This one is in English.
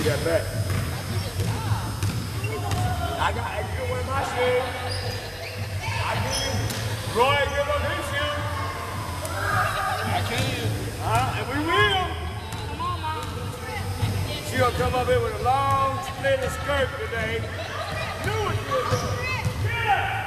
that back. I got extra with my shoe. I can. Roy, give up his shoe. I can. And we will. Come on, Mom. She gonna come up here with a long, split skirt today. Knew it, yeah.